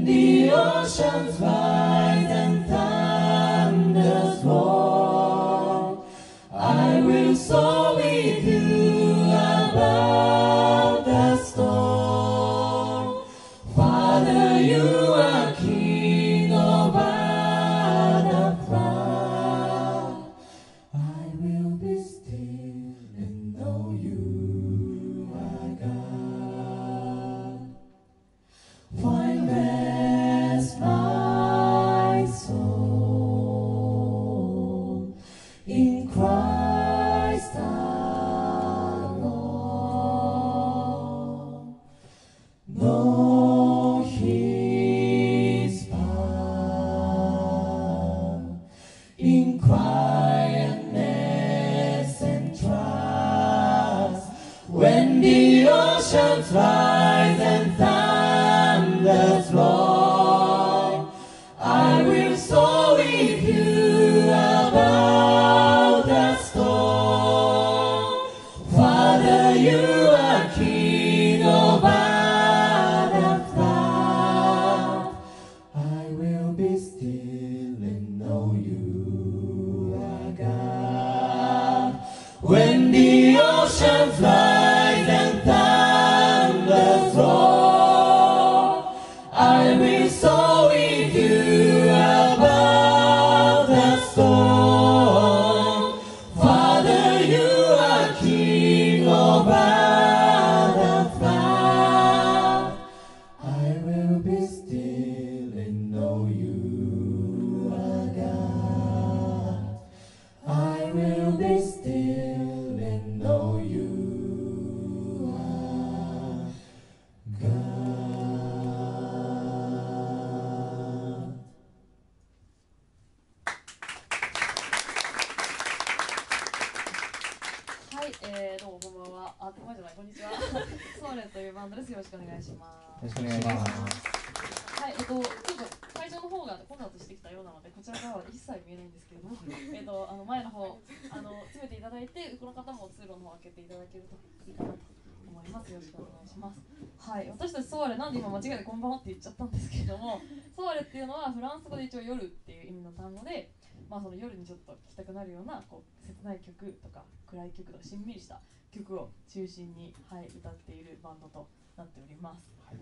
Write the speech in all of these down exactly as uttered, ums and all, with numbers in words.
When the oceans rise and thunders roll, I will soar with you above the storm. Father, you are King over the flood. I will be still and know you are God. Find rest, my soul, in Christ alone. Know His power in quietness and trust. When the oceans rise and thunders roll, I will soar with you above the storm. Father, you are King over the flood. I will be still and know you are God. When the oceans rise and thunders roll, I will soar with you above the storm. Father, you are King over the flood. I will be still and know you are God. I will be still and know you are God. はい、えー、どうもこんばんは。あ、こんばんじゃない、こんにちは。ソーレというバンドです。よろしくお願いします。 よろしくお願いします。 はい、えっと、ちょっと会場の方が混雑してきたようなので、こちらからは一切見えないんですけれども、えっと、あの前の方、あの詰めていただいて、この方も通路の方を開けていただけるといいかなと思います。よろしくお願いします。はい、私たちソワレ、なんで今間違えてこんばんはって言っちゃったんですけれども、ソワレっていうのはフランス語で一応夜っていう意味の単語で、まあ、その夜にちょっと聴きたくなるようなこう切ない曲とか暗い曲とかしんみりした曲を中心に、はい、歌っているバンドとなっております。はい、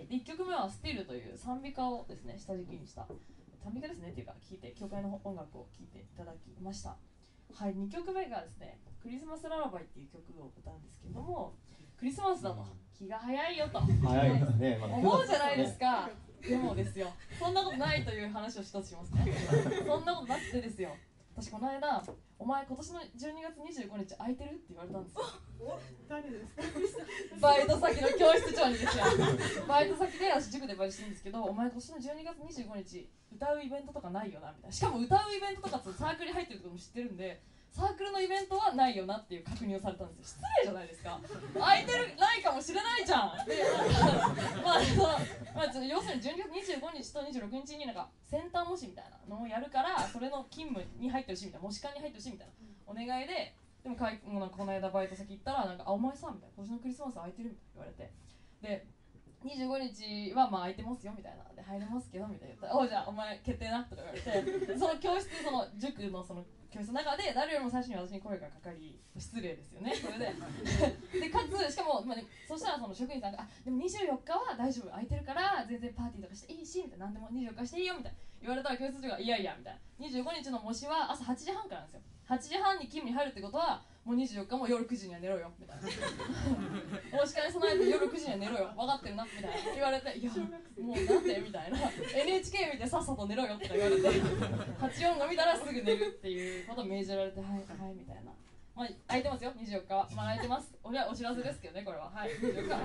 でいっきょくめは「スティル」という賛美歌をですね下敷きにした賛美歌ですねっていうか聴いて教会の音楽を聴いていただきました。はい、にきょくめがですね「クリスマスララバイ」っていう曲を歌うんですけども、クリスマスだと気が早いよと早いですね、まだ思うじゃないですか。でもですよ、そんなことないという話を一つしますね。そんなことなくてですよ、私この間「お前今年のじゅうにがつにじゅうごにち空いてる?」って言われたんですよ。 誰ですか？ バイト先の教室長にですよ。バイト先で私塾でバイトしてるんですけど、お前今年のじゅうにがつにじゅうごにち歌うイベントとかないよなみたいな。しかも歌うイベントとかってサークルに入ってるってことも知ってるんで、サークルのイベントはないよなっていう確認をされたんですよ。失礼じゃないですか。空いてるないかもしれないじゃん。で、まあそのまあ要するにじゅうにがつにじゅうごにちとにじゅうろくにちになんかセンター模試みたいなのをやるから、それの勤務に入ってほしいみたいな、模試官に入ってほしいみたいなお願いで。でもかいもうなんかこの間バイト先行ったらなんか「あお前さ」みたいな「今年のクリスマス空いてる?」みたいな言われて、でにじゅうごにちはまあ空いてますよみたいなで入れますけどみたいな言ったら「おうじゃあお前決定な」とか言われて、その教室その塾のその教室の中で誰よりも最初に私に声がかかり、失礼ですよねそれででかつしかも、まあね、そしたらその職員さんが「あでもにじゅうよっかは大丈夫空いてるから全然パーティーとかしていいし」みたいな「何でもにじゅうよっかしていいよ」みたいな言われたら教室長が「いやいや」みたいなにじゅうごにちの模試は朝はちじはんからなんですよ。はちじはんに勤務に入るってことはもうにじゅうよっかも夜くじには寝ろよみたいなもしかに備えて夜くじには寝ろよ分かってるなみたいな言われて、いやもうなんでみたいな エヌエイチケー 見てさっさと寝ろよって言われてはちじゅうよんが見たらすぐ寝るっていうことを命じられて、はいはいみたいな。まあ、空いてますよ、にじゅうよっかは。まあ、空いてます。おお知らせですけどね、これは。はい、にじゅうよっか。はい。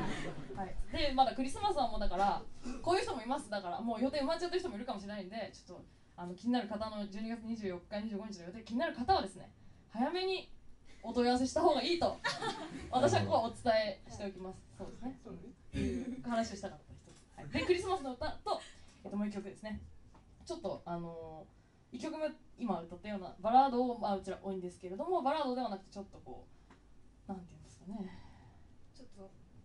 で、まだクリスマスはもうだから、こういう人もいます。だから、もう予定埋まっちゃってる人もいるかもしれないんで、ちょっとあの気になる方のじゅうにがつにじゅうよっか、にじゅうごにちの予定気になる方はですね、早めにお問い合わせした方がいいと、私はこうお伝えしておきます。そうですね。っていう話をしたかった一つ。はい、で、クリスマスの歌と、えっと、もう一曲ですね。ちょっと、あのー、いっきょくめ今歌ったようなバラードを、まあ、うちら多いんですけれども、バラードではなくてちょっとこうなんていうんですかね、ちょっと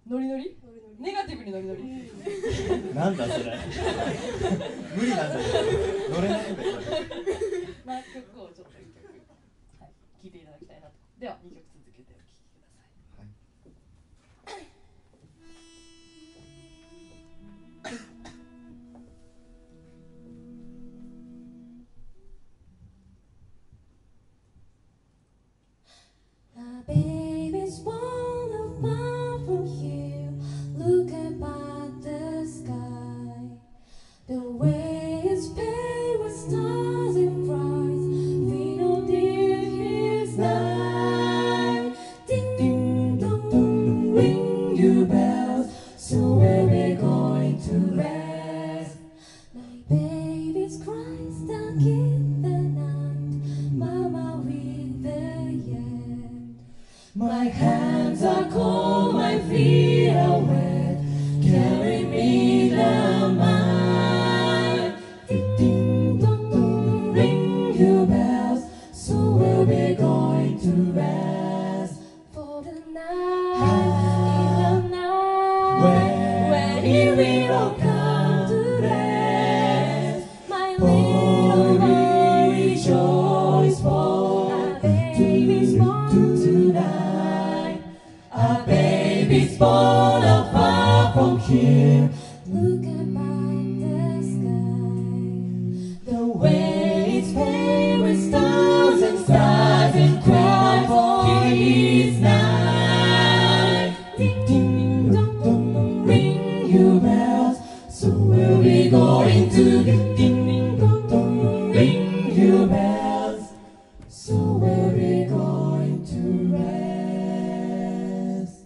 ノリノリネガティブにノリノリなんだそれ無理なんだけど乗れないんだよまあ曲をちょっと一曲、はい、聴いていただきたいなと。ではにきょく続けてお聴きください。 My baby's born apart from here. Look about the sky. The way it's paved with stars and bright. We know dear his night. Ding ding dong dong, ring your bells. So we'll be going to rest. My baby's crying stuck in the night. Mama with the end. My hands are cold, my feet are wet. Carry me down my ding ding dong dong, ring your bells. So we'll be going to rest for the night, in the night, when, when he will come to rest. My little boy rejoice, for our baby's born tonight. Our baby's born afar from here. Look about the sky. The way it's paved with stars and stars and cry for his night. Ding ding dong dong, ring your bells. So we'll be going to ding ding dong dong, ring your bells. So we'll be going to rest.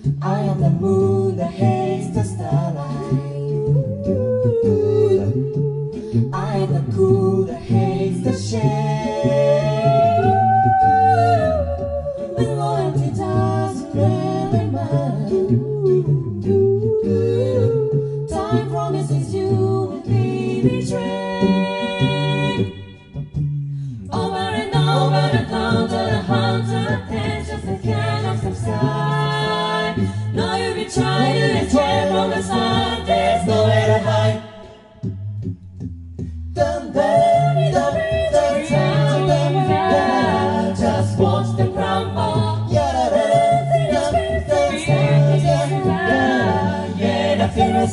「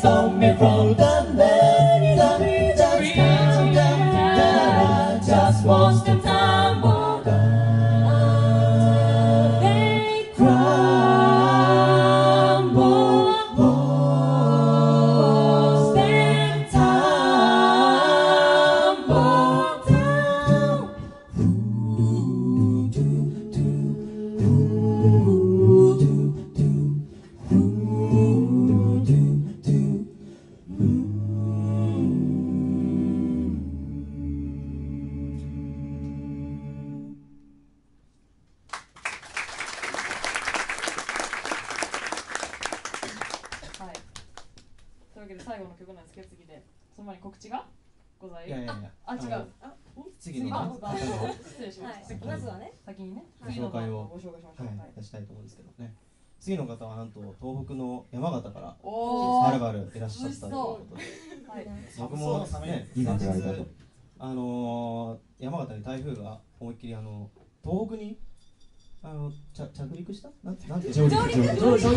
stop me from the land. Just come down, just watch them tumble down. They crumble, watch them tumble down. Ooh, do, do, ooh, do, do, ooh, do, do, ooh. はい。というわけで最後の曲なんですけど、次でその前に告知がございいやいやいやあ、違う。 あ、 次のあ、 ねああの失礼しました。 はい先まずはね先にね、 はい次の紹介をご紹介しましょう。 はいはい。 出したいと思うんですけどね。次の方はなんと東北の山形からおー。 はるばるいらっしゃったということで、 はい。 僕もねいいな先日って言われたとあのー、山形に台風が思いっきりあの東北にあの着着陸したなんてなんて上陸上陸上陸乗り物じ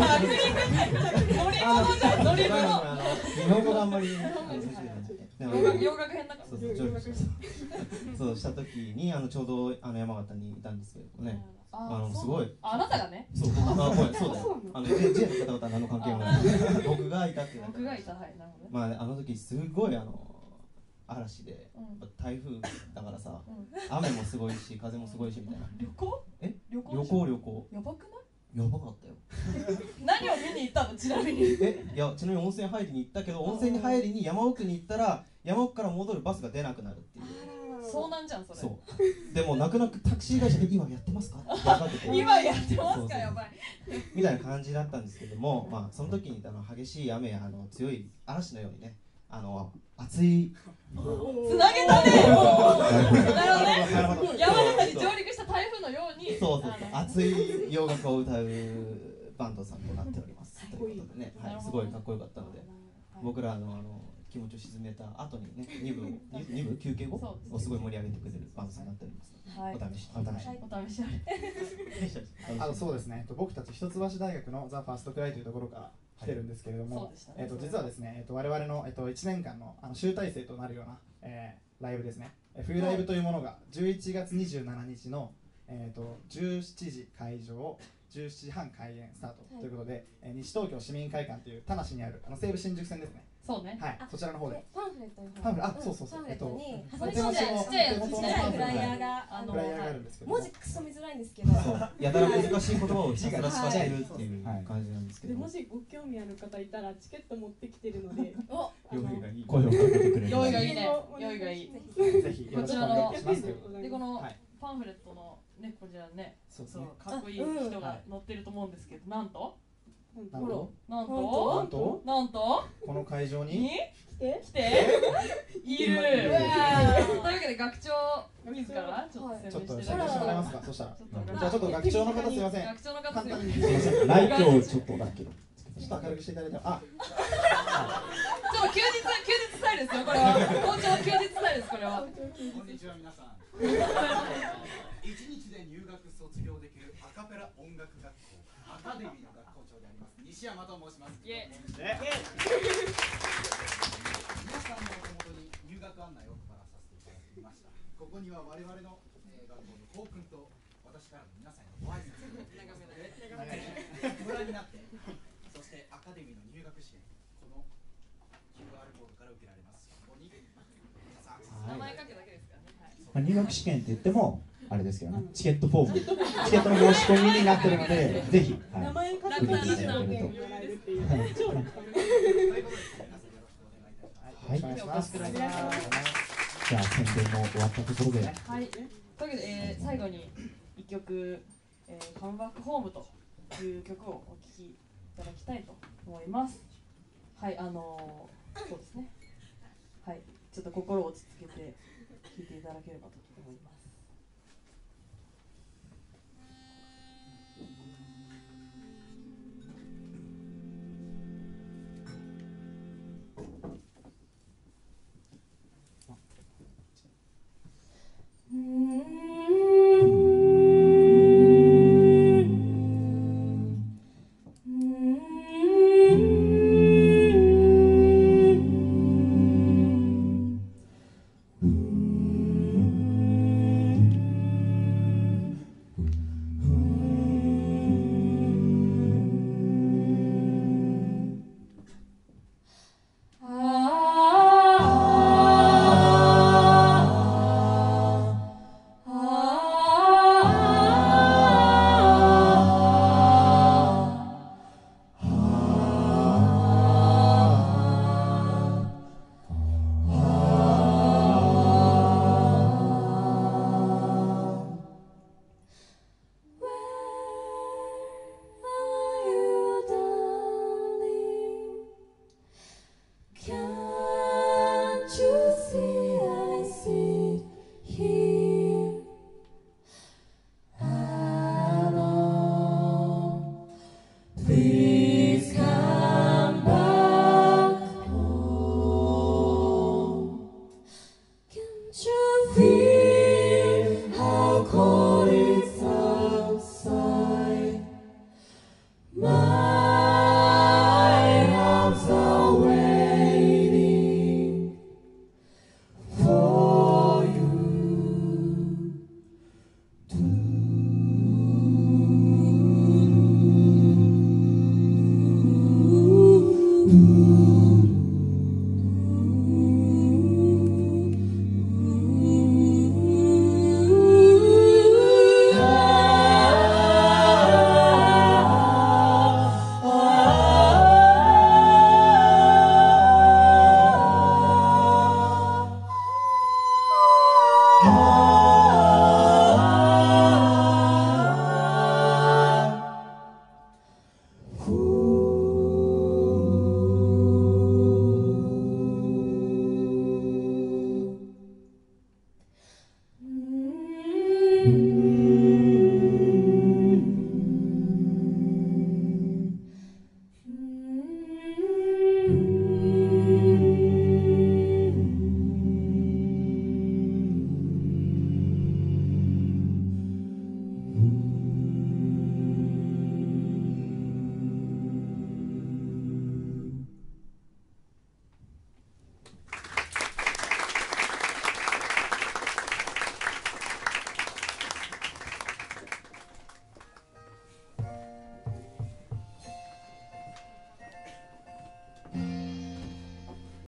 ゃん、乗り物。 あの日本語があんまりねでも洋楽洋楽編だから。 そうそう上陸したそうした時にあのちょうどあの山形にいたんですけれどもねああのすごいあなたがね、 そう僕あごめんそうだよあのジェジェの方々は何の関係もない僕がいたっていうだけ僕がいた、はい、なるほどね。 まああの時すごいあの嵐でうん台風だからさうん雨もすごいし風もすごいしみたいな旅行？ え旅行？ 旅行旅行やばくない？ やばかったよ何を見に行ったのちなみに？ えいやちなみに温泉入りに行ったけど温泉に入りに山奥に行ったら山奥から戻るバスが出なくなるっていうそうなんじゃんそれ。 そうでも泣く泣くタクシー会社で今やってますかって分かってて今やってますそうそうかやばい。 みたいな感じだったんですけども、まあ、その時にあの激しい雨やあの強い嵐のようにねあの熱いつなげたね。なるほどね。山形にそう上陸した台風のように。 そうそうそうあの熱い洋楽を歌うバンドさんとなっておりますということでね、はい、 なるほどすごいかっこよかったので僕らのあの気持ちを沈めた後にねに部をに部休憩後そうをすごい盛り上げてくれるバンドさんになっておりますので、 はいお試しお試しはいお試しあれ。 あのそうですね、えっと僕たち一橋大学のザ・ファーストクライというところから来てるんですけれども、 そうでしたねえっと実はですね、えっと我々の、えっといちねんかんの、あの集大成となるような、えーライブですね、えー冬ライブというものがじゅういちがつにじゅうしちにちの、えー、とじゅうしちじ会場じゅうしちじはん開演スタートということで、えー西東京市民会館という田無にあるあの西武新宿線ですね、 そうね。 はい、そちらの方ででパンフレットにパンフレあそうそうそうパンフレットにえっとハサミちっちゃいちっちゃいやつちっちゃいフライヤーがあのフライヤーがあるんですけども、 文字クソ見づらいんですけどそうやたら難しい言葉をひたすら使ってるっていう感じなんですけど、 でもしご興味ある方いたらチケット持ってきてるのでお用意がいい声をかけてくれる用意がいいね。用意がいい。 ぜひよろしくお願いしますということで、 でこのはいパンフレットのねこちらね、そうそうですね、 かっこいい人が載ってると思うんですけど、なんとなるほどなんほとなんとなんとこの会場にに来て来ている。 今というわけで学長自らちょっとちょっと宣伝してい宣伝してもらえただきまますか。そしたらす。ちょっとじゃあちょっと学長の方すいません、 学長の方簡単にすいません。 すいませんライトをちょっとだけちょっと明るくしていただいて、あ、 ちょっと休日休日スタイルですよこれは。校長休日スタイルですこれは。 こんにちは皆さん。一日で入学卒業できるアカペラ音楽学校アカデミーの学校長であります西山と申します。 イエ皆さんのお手元に入学案内を配らさせていただきました。ここには我々の、えー、学校の校訓と私からの皆さんへのご挨拶をご覧になって、そしてアカデミーの入学試験この キューアール コードから受けられます。ここに皆さんアクセス名前書くだけですからね。はいまあ、入学試験って言ってもあれですけどね、チケットフォーム、チケットの申し込みになってるので、ぜひ、はい、 名前書くとにじゅうえんもらえるっていう超楽ということで皆さんよろしくお願いいたします。 はい、お願いします。 お願いしますじゃあ宣伝も終わったところで、 はい。というわけで、えー、最後に一曲、えー、カムバックホームという曲をお聴きいただきたいと思います。はい、あのー、そうですね。はい、ちょっと心を落ち着けて聴いていただければと